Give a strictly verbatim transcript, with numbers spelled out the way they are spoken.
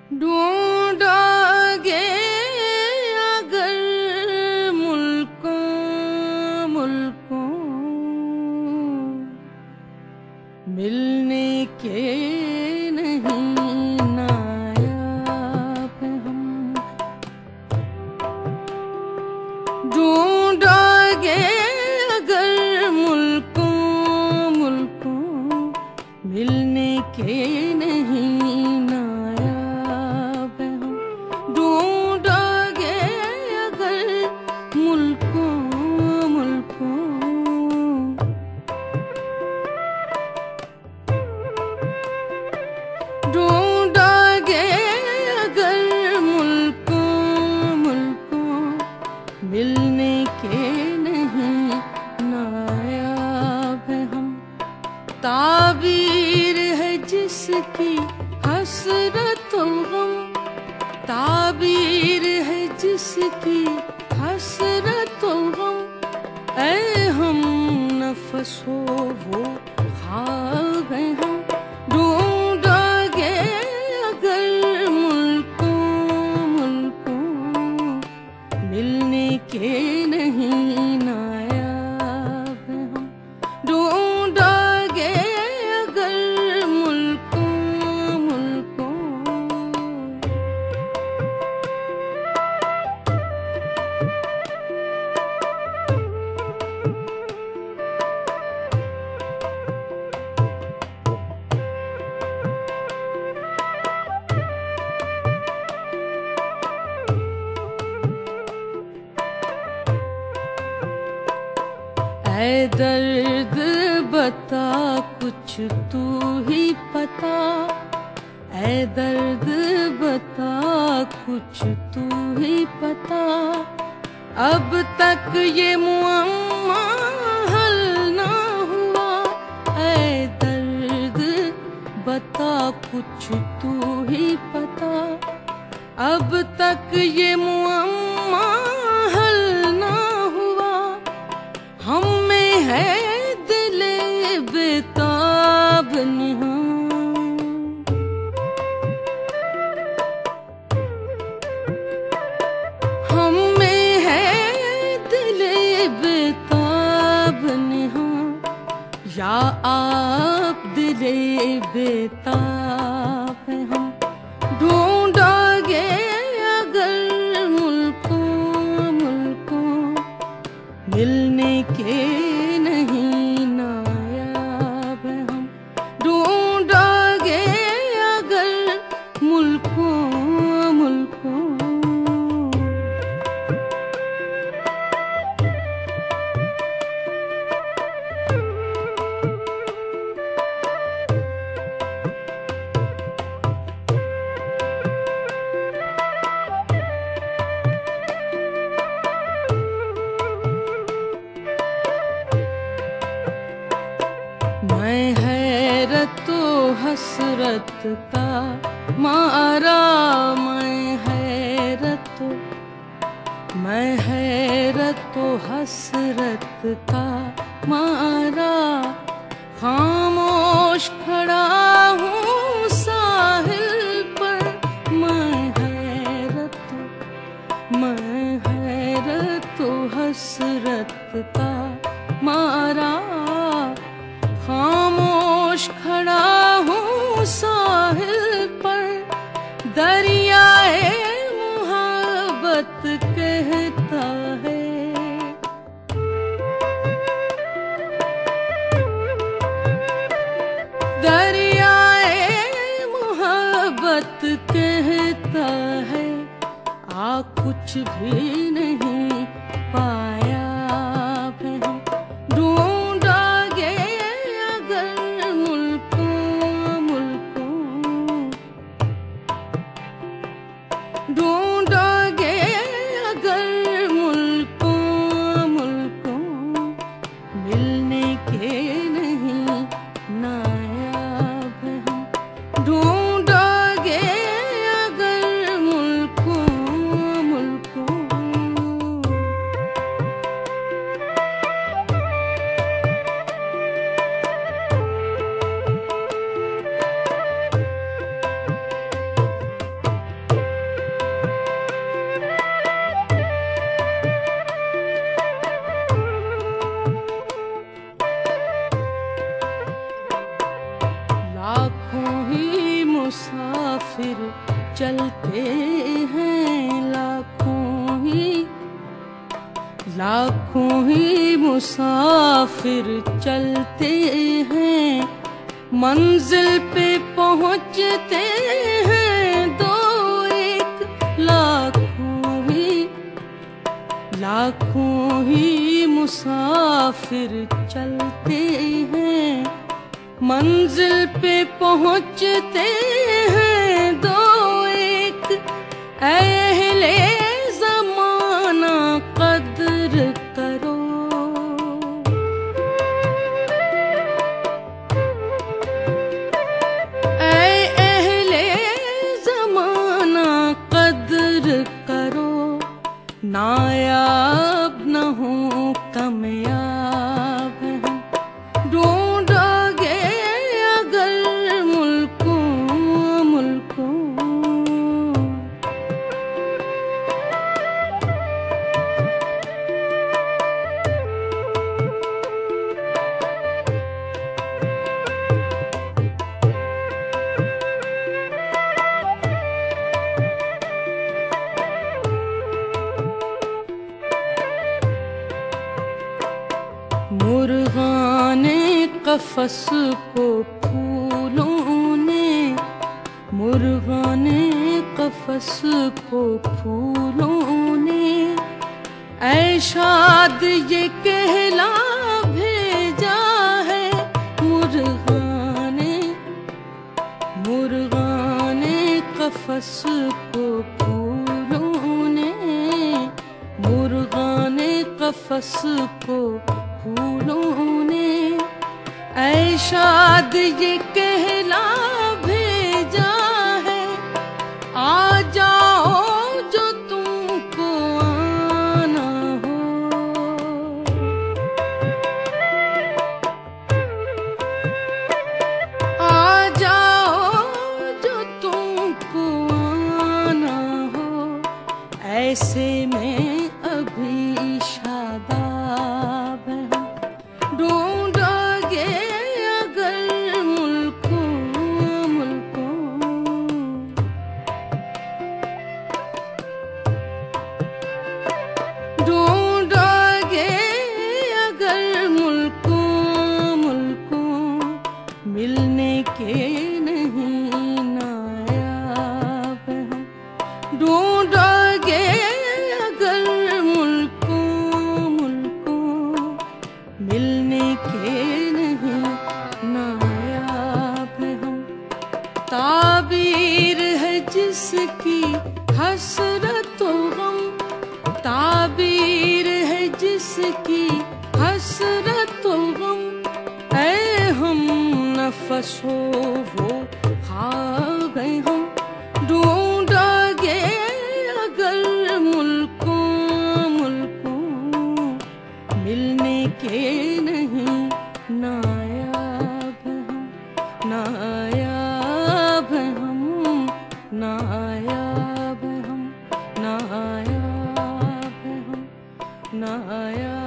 ढूंढोगे अगर मुल्कों मुल्कों मिलने के नहीं नायाब हम। ढूंढोगे अगर मुल्कों मुल्कों मिलने के नहीं नायाब हम। ढूंढोगे अगर मुल्कों मुल्कों ढूंढोगे अगर मुल्कों मुल्कों मिलने के नहीं नायाब हम। ताबीर है जिसकी हसरतुल गम, ताबीर है जिसकी हसरतुल गम। ऐ हम नफसो वो ख्वाब हैं हम। ढूंढोगे अगर मुल्कों मुल्कों मिलने के नहीं नायाब हम। ढूंढोगे अगर मुल्कों मुल्कों ऐ दर्द बता कुछ तू ही पता। ऐ दर्द बता कुछ तू ही पता। अब तक ये मुअम्मा हल ना हुआ। ऐ दर्द बता कुछ तू ही पता। अब तक ये मुअम्मा हल ना हुआ। हम में है दिले बेताब निहां। हम में है दिले बेताब निहां। या आप दिले बेताब हैं हम। ढूंढोगे अगर मुल्कों मुल्कों मिलने के नहीं नायाब हम। ढूंढोगे अगर मुल्कों मुल्कों मैं हैरत हसरत का मारा। मैं हैरत मैं हैरत हसरत का मारा। खामोश खड़ा हूँ साहिल पर। मैं हैरत मैं हैरत हसरत का मारा। खामोश खड़ा हूँ साहिल पर। दरियाए मोहब्बत कहता है। दरियाए मोहब्बत कहता है। आ कुछ भी नहीं पाया है। ढूंढोगे अगर मुल्कों मुल्कों ढूंढोगे अगर मुल्कों मुल्कों मिलने के नहीं नायाब हम। ढूंढोगे अगर मुल्कों मुल्कों मुसाफिर चलते हैं, मंजिल पे पहुंचते हैं दो एक लाखों ही लाखों ही मुसाफिर चलते हैं, मंजिल पे पहुंचते हैं दो एक। अहले ज़माना कद्र करो, ऐ अहले ज़माना कद्र करो, नायाब न हूँ कामयाब है, ढूंढोगे अगर मुल्कों मुल्कों। मुर्गाने कफस को फूलों ने, मुर्गाने कफस को फूलों ने, ऐ शाद ये कहला भेजा है मुर्गाने, मुर्गाने कफस को फूलों ने, मुर्गाने कफस को फूलों ने, ऐ शाद ये कहला भेजा है, आ जाओ जो तुमको आना हो, आ जाओ जो तुमको आना हो, ऐसे में अभी शादाब है, ढूंढोगे अगर मुल्कों मुल्कों। ढूंढोगे अगर मुल्कों मुल्कों, मिलने के नहीं नायाब हम, ढूंढोगे अगर मुल्कों मुल्कों, मिलने के नहीं नायाब हम। ताबीर है जिसकी हसरत गम, ताबीर है जिसकी हसरत गम, ऐ हम नफसो वो खा गए हम, ढूंढोगे अगर मुल्कों मुल्कों, मिलने के नहीं नायाब हम, नायाब हम, नायाब हम, नायाब हम, नायाब।